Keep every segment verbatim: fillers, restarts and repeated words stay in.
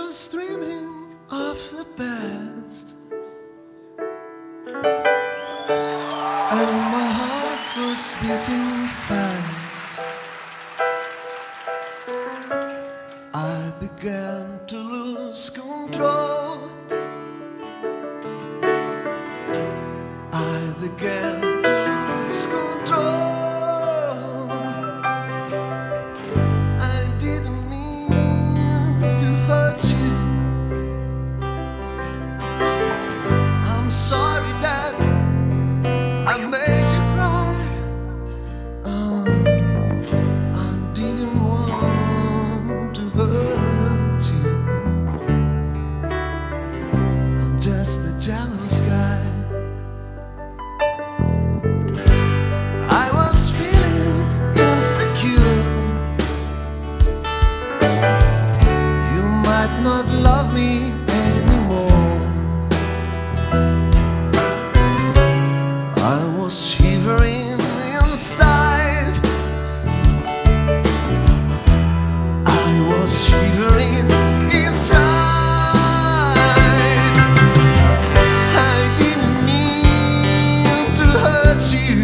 was dreaming of the best, and my heart was beating fast. I began to lose control. I began to lose control. I didn't mean to hurt you. I'm sorry that I made you cry. Oh, I didn't want to hurt you. I'm just a jealous guy. I was feeling insecure. You might not love me anymore. I was shivering inside. I was shivering inside. I didn't mean to hurt you.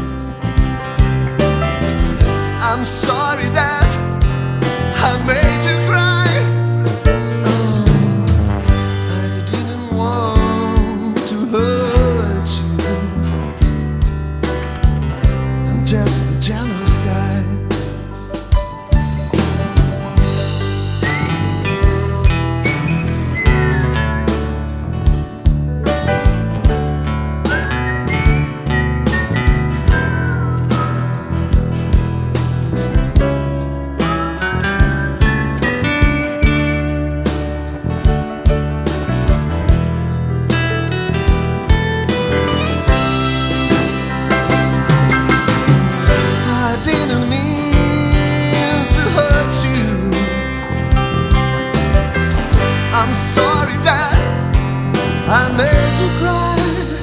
I'm sorry that I made you cry. Oh, I didn't want to hurt you. I'm just a jealous guy. I didn't mean to hurt you. I'm sorry that I made you cry.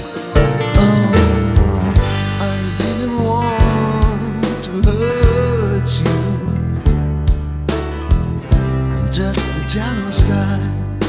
Oh, I didn't want to hurt you. I'm just a jealous guy.